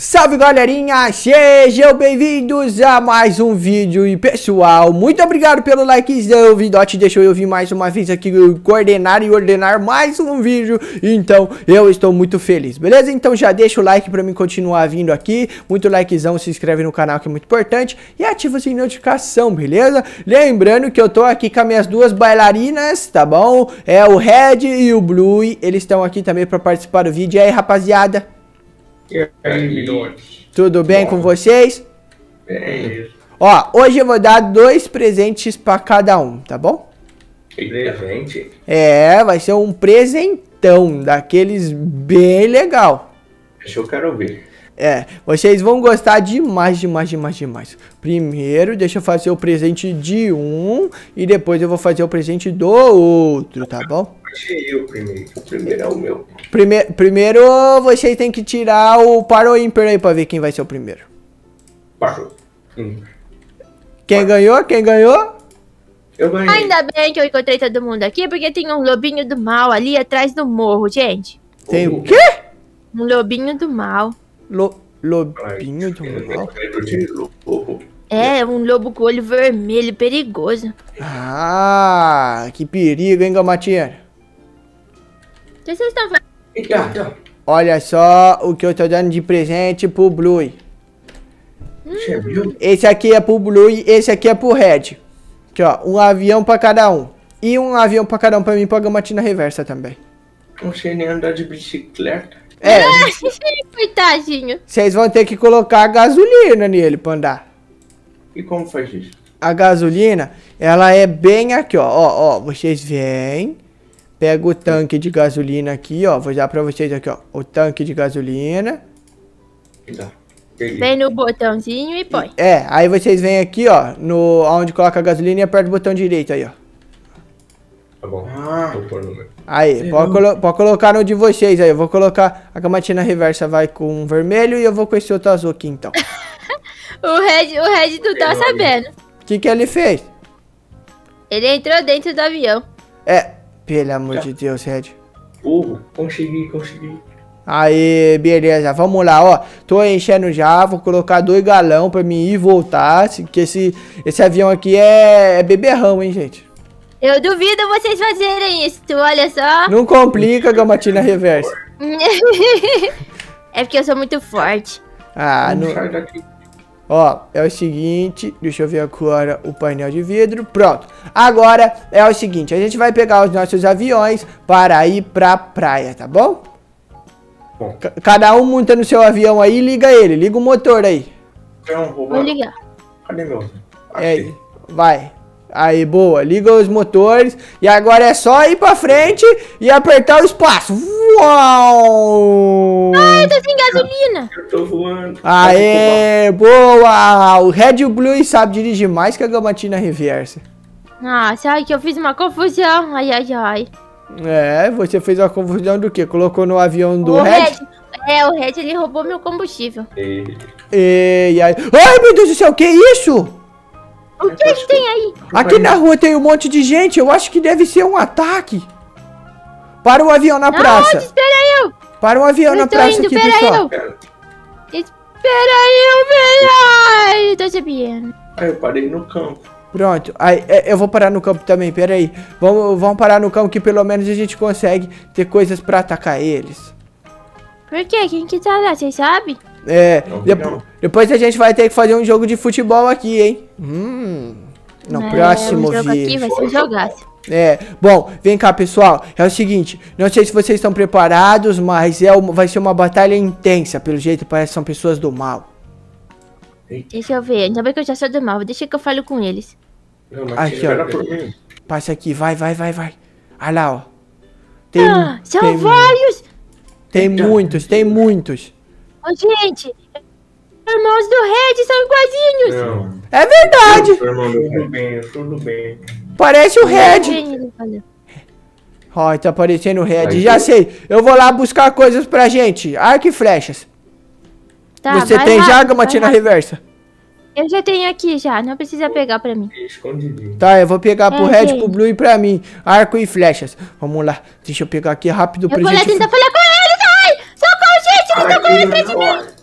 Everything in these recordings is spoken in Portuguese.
Salve galerinha, sejam bem-vindos a mais um vídeo. E pessoal, muito obrigado pelo likezão. O Vidote deixou eu vir mais uma vez aqui coordenar e ordenar mais um vídeo. Então eu estou muito feliz, beleza? Então já deixa o like pra mim continuar vindo aqui. Muito likezão, se inscreve no canal que é muito importante. E ativa o sininho de notificação, beleza? Lembrando que eu tô aqui com as minhas duas bailarinas, tá bom? É o Red e o Blue. Eles estão aqui também pra participar do vídeo. E aí, rapaziada? E aí, tudo bem com vocês? Bem. Ó, hoje eu vou dar 2 presentes pra cada um, tá bom? Presente? É, vai ser um presentão, daqueles bem legal. Deixa eu quero ver. É, vocês vão gostar demais. Primeiro, deixa eu fazer o presente de um e depois eu vou fazer o presente do outro, tá bom? Achei eu primeiro. O primeiro é o meu. Primeiro, vocês têm que tirar o par ou ímpar aí pra ver quem vai ser o primeiro. Parou. Quem ganhou? Quem ganhou? Eu ganhei. Ainda bem que eu encontrei todo mundo aqui, porque tem um lobinho do mal ali atrás do morro, gente. Tem o quê? Um lobinho do mal. Lobinho do mal? É, um lobo com olho vermelho, perigoso. Ah, que perigo, hein, Gamatinha? O que vocês estão fazendo? Então. Olha só o que eu tô dando de presente pro Blue. Você viu? Esse aqui é pro Blue e esse aqui é pro Red. Aqui, ó, um avião pra cada um. E um avião pra cada um pra mim, pra Gamatina reversa também. Não sei nem andar de bicicleta. É, Coitadinho. vocês vão ter que colocar gasolina nele pra andar. E como faz isso? A gasolina, ela é bem aqui, ó, vocês vêm, pega o tanque de gasolina aqui, ó, vou dar pra vocês aqui, ó, o tanque de gasolina. Vem no botãozinho e põe. É, aí vocês vêm aqui, ó, no, onde coloca a gasolina e aperta o botão direito aí, ó. Tá bom. Vou pôr no meu. Aí, pode colocar no de vocês aí, eu vou colocar a Gamatina reversa, vai com vermelho e eu vou com esse outro azul aqui, então. O Red tu tá sabendo. O que ele fez? Ele entrou dentro do avião. É, pelo amor de Deus, Red. Consegui. Aí, beleza, vamos lá, ó. Tô enchendo já, vou colocar 2 galão pra mim ir e voltar. Que esse avião aqui é beberrão, hein, gente. Eu duvido vocês fazerem isso, olha só. Não complica, Gamatina reversa. É porque eu sou muito forte. Ah, não. Sai daqui. Ó, é o seguinte, deixa eu ver agora o painel de vidro, pronto. Agora é o seguinte, a gente vai pegar os nossos aviões para ir pra praia, tá bom? Bom. Cada um monta no seu avião aí e liga ele, liga o motor aí. Vou ligar. Cadê meu? Aí, vai. Aí, boa, liga os motores e agora é só ir pra frente e apertar o espaço. Uau! Ai, tô sem gasolina. Eu tô voando. Aê, boa! O Red e o Blue sabe dirigir mais que a Gamatina reversa. Nossa, ai que eu fiz uma confusão. Ai. É, você fez uma confusão do quê? Colocou no avião do O Red? O Red, ele roubou meu combustível. E aí... Ai, meu Deus do céu, que isso? O que tem aí? Aqui na rua tem um monte de gente, eu acho que deve ser um ataque. Para o avião na praça. Não, espera eu. Para o avião Eu na tô praça indo, aqui, pera pessoal. Espera eu, velho. Ai, eu tô sabendo. Aí eu parei no campo. Pronto, aí, eu vou parar no campo também, pera aí. Vamos parar no campo que pelo menos a gente consegue ter coisas pra atacar eles. Por quê? Quem que tá lá, vocês sabem? É, Não. depois a gente vai ter que fazer um jogo de futebol aqui, hein? No próximo o jogo aqui vídeo. vai ser um jogaço. É, bom, vem cá, pessoal. É o seguinte, não sei se vocês estão preparados, mas vai ser uma batalha intensa. Pelo jeito, parece que são pessoas do mal. Deixa eu ver, ainda bem que eu já sou do mal. Deixa que eu falo com eles. Não, mas Aqui, espera ó. por mim. Passa aqui, vai. Olha lá, ó. São vários. Tem muitos. Ô, gente, irmãos do Red são iguaizinhos. Não. É verdade, Tudo bem. parece o Red. Ele falou. Ó, tá parecendo o Red, Aí, já sei. Eu vou lá buscar coisas pra gente. Arco e flechas. Tá, Você vai tem rápido, já, vai Gamatina rápido. reversa? Eu já tenho aqui já, não precisa pegar pra mim. Escondidinho. Tá, eu vou pegar pro É, Red, gente. pro Blue e pra mim. Arco e flechas. Vamos lá. Deixa eu pegar aqui rápido Eu pra vou lá gente... tentar falar com eles, ai! Socorro, gente, eles estão correndo atrás de mim!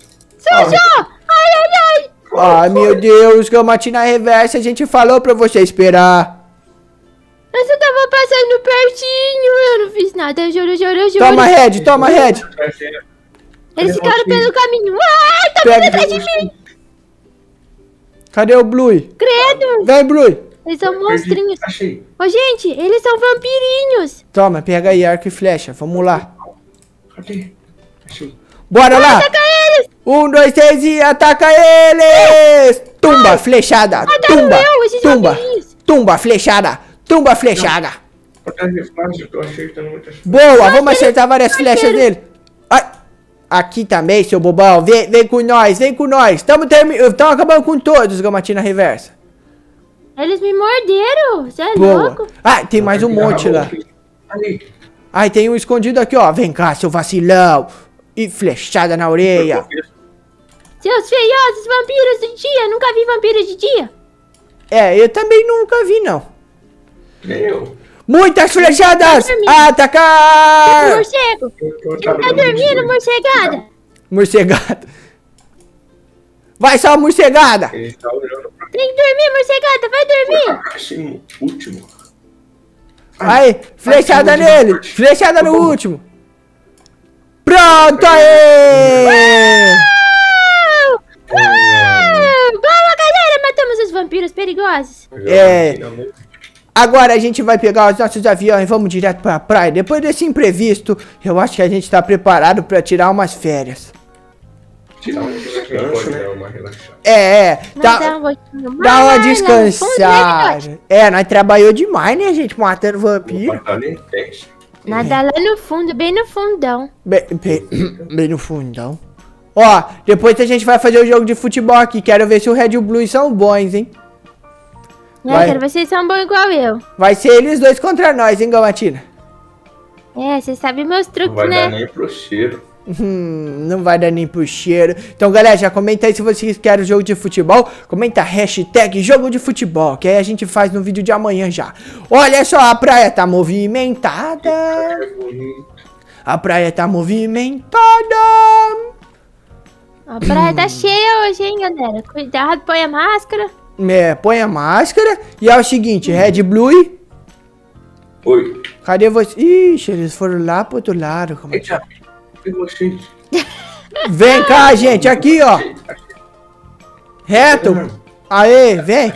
Só! Ai! Ai, meu Deus, Gamatina reversa, a gente falou pra você esperar. Eu só tava passando pertinho, eu não fiz nada, eu juro. Toma, Red, toma, Red. Eles ficaram pelo caminho. Ai, tá Pega. vindo atrás de mim. Cadê o Blue? Credo. Vem, Blue. Eles são monstrinhos. Achei. Ô, gente, eles são vampirinhos. Toma, pega aí arco e flecha, vamos lá. Cadê? Achei. Bora lá. Ataca eles. 1, 2, 3 e ataca eles. Tumba, flechada. Tumba, doeu, esses tumba. vampirinhos. Tumba, flechada. Tumba, flechada. Atrás de flash, eu tô acertando muitas. Boa, vamos acertar várias flechas dele. Ai, aqui também, seu bobão. Vem com nós, vem com nós. Tamo acabando com todos, Gamatina reversa. Eles me morderam. Você é Boa. louco? Ah, tem mais um monte lá. Ali. Ai, tem um escondido aqui, ó. Vem cá, seu vacilão. E flechada na orelha. Seus feiosos vampiros de dia. Nunca vi vampiros de dia. É, eu também nunca vi, não. Nem eu. Muitas flechadas! Atacar! Morcego. Você tá dormindo, morcegada? Morcegada. Vai só, morcegada! Ele tá olhando pra Tem que dormir, morcegada. Vai dormir. Achei no último. Aí, flechada nele! Flechada no último! Pronto, aí! Boa, galera. Matamos os vampiros perigosos. É. Agora a gente vai pegar os nossos aviões e vamos direto pra praia. Depois desse imprevisto, eu acho que a gente tá preparado pra tirar umas férias. Tirar um descanso, né? Uma relaxada. Dá uma descansada. É, nós trabalhou demais, né, gente? Matando vampiro. Nada lá no fundo, bem no fundão. Bem no fundão. Ó, depois a gente vai fazer o jogo de futebol aqui. Quero ver se o Red e o Blue são bons, hein? Eu quero ver se vocês são bons igual eu. Vai ser eles dois contra nós, hein, Gamatina? É, você sabe meus truques, Não vai né? dar nem pro cheiro. Não vai dar nem pro cheiro. Então, galera, já comenta aí se vocês querem o jogo de futebol. Comenta hashtag jogo de futebol, que aí a gente faz no vídeo de amanhã já. Olha só, a praia tá movimentada. A praia tá movimentada. A praia tá cheia hoje, hein, galera? Cuidado, põe a máscara. É, põe a máscara. E é o seguinte, Red Blue. Oi. Cadê você? Ixi, eles foram lá pro outro lado. Como é que... Eita, pegou cheio. Vem cá, gente, aqui, ó. Reto. Aê, vem.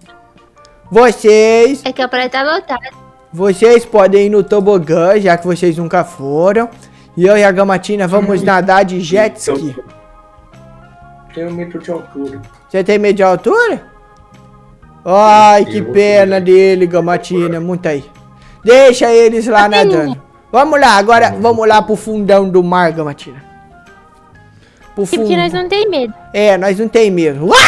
Vocês. É que a praia tá lotada. Vocês podem ir no tobogã, já que vocês nunca foram. E eu e a Gamatina vamos nadar de jet ski. Tenho medo de altura. Você tem medo de altura? Ai, que pena dele, Gamatina. Muito aí. Deixa eles lá nadando. Vamos lá, agora vamos lá pro fundão do mar, Gamatina. Pro fundo. Porque nós não tem medo. É, nós não tem medo. Uai!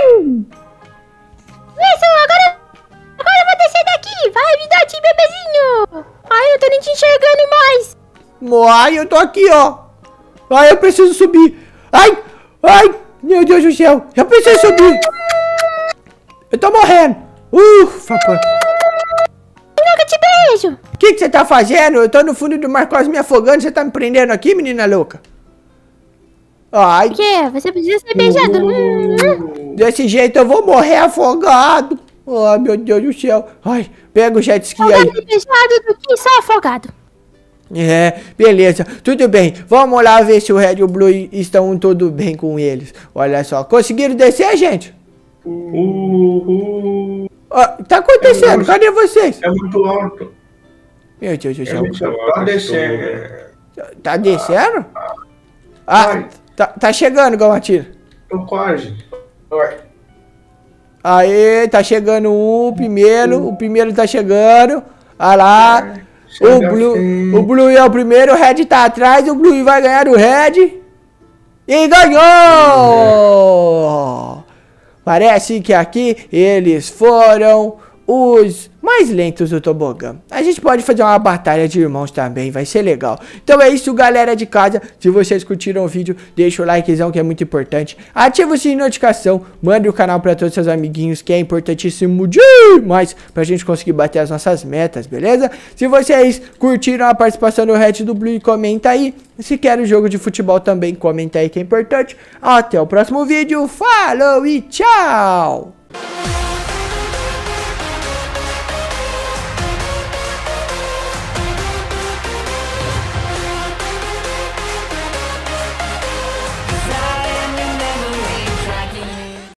Isso, agora eu vou descer daqui. Vai, me dá de bebezinho. Ai, eu tô nem te enxergando mais. Ai, eu tô aqui, ó. Ai, eu preciso subir. Ai, ai, meu Deus do céu. Eu preciso subir. Eu tô morrendo. Ufa, pô. Eu te beijo. O que você tá fazendo? Eu tô no fundo do mar quase me afogando. Você tá me prendendo aqui, menina louca? Ai, O quê? Você precisa ser beijado. desse jeito eu vou morrer afogado. Ai, meu Deus do céu. Ai, pega o jet ski aí. Mais beijado do que só afogado. É, beleza, tudo bem. Vamos lá ver se o Red e o Blue estão tudo bem com eles. Olha só, conseguiram descer, gente? Tá acontecendo, cadê vocês? É muito alto. Meu Deus do céu. Tá descendo. Tá descendo? Ah, tá chegando, Gamatina. Tô quase. Vai. Aê, tá chegando o primeiro tá chegando. Olha lá. O Blue é o primeiro, o Red tá atrás, o Blue vai ganhar do Red. E ganhou! Parece que aqui eles foram os mais mais lentos do tobogã. A gente pode fazer uma batalha de irmãos também, vai ser legal. Então é isso, galera de casa. Se vocês curtiram o vídeo, deixa o likezão que é muito importante. Ativa o sininho de notificação, mande o canal pra todos os seus amiguinhos, que é importantíssimo demais pra gente conseguir bater as nossas metas, beleza? Se vocês curtiram a participação do Red do Blue, comenta aí. Se quer o jogo de futebol também, comenta aí que é importante. Até o próximo vídeo, falou e tchau!